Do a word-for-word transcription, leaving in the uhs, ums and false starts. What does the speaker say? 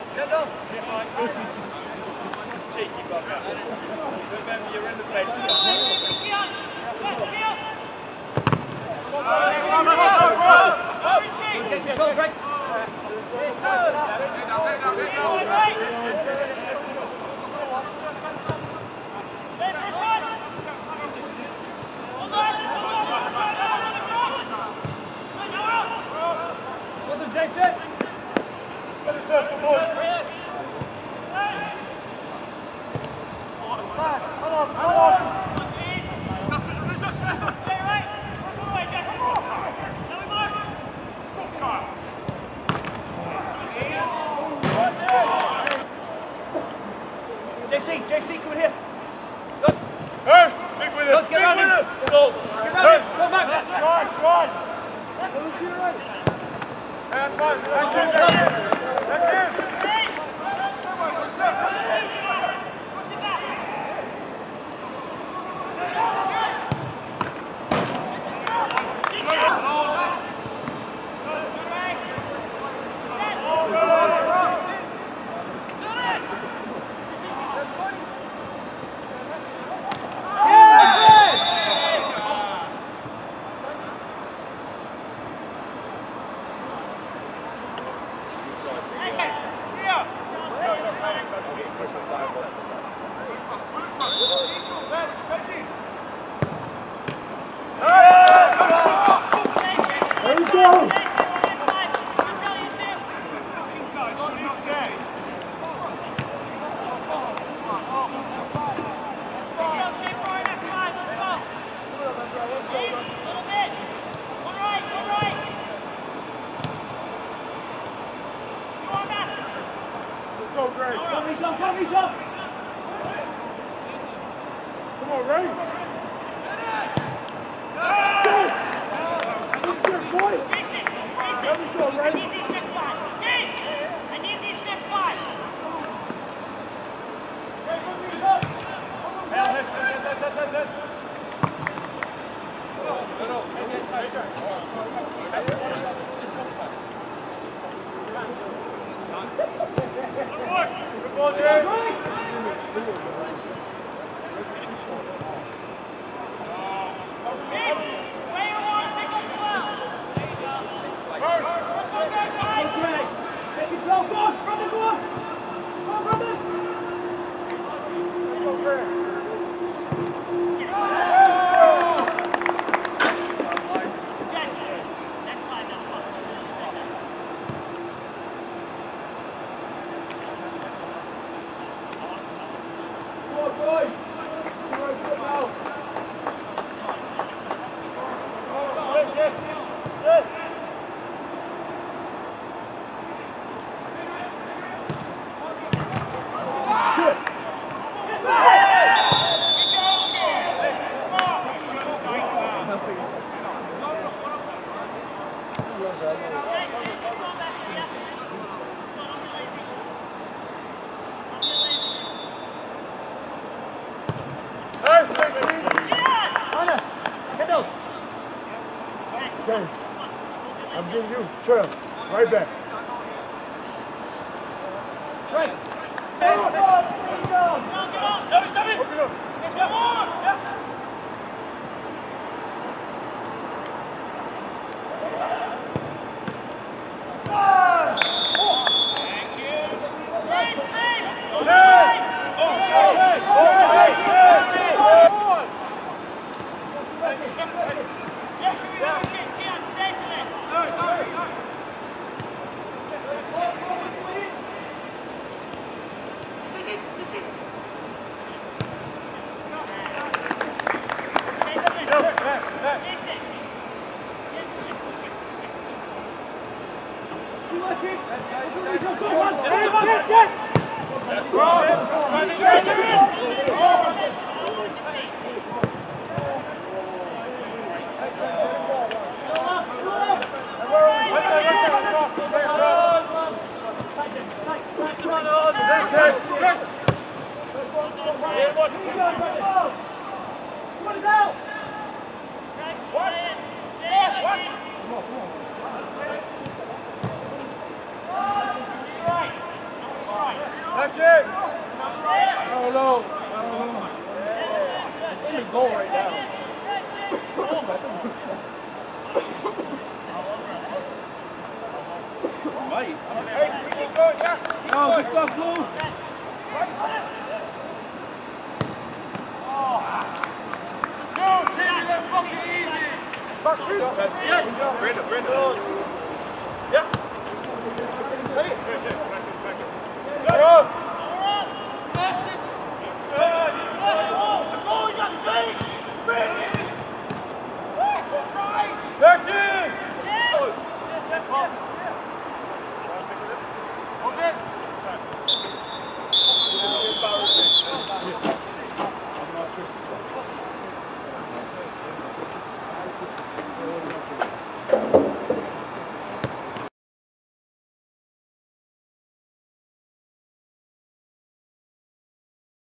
Cheeky bugger. Remember, you're in the bench. Get control, Greg. Well done, Jason. Come on, come on. J C, J C, come in here. Good. First, stick with it. Good, get around him. Go. Get around him. Go, Max. Right, right. That's fine. That's it. That's it. I'm giving you trail. Right back. Right. Watch it! I don't know. I don't know. It's in the goal right now. Mate. Hey, we keep going, yeah. Keep Oh, going. good stuff, Blue. Go, Jimmy, that's fucking easy. Fuck you. Yeah. Brenda, Brenda.